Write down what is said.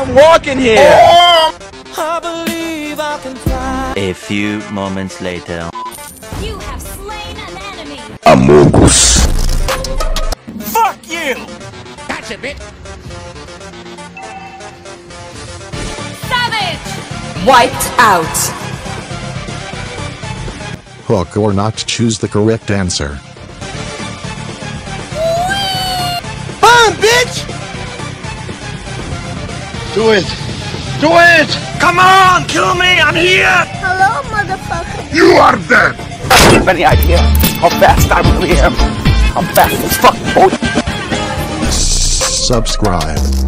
I'm walking here! I believe I can fly. A few moments later. You have slain an enemy. Amogus. Fuck you! That's a bit. Savage! Wiped out. Hook or not, choose the correct answer. Burn, bitch! Do it! Do it! Come on, kill me, I'm here! Hello, motherfucker. You are dead! Do you have any idea how fast I really am? How fast as fuck, boy. Subscribe.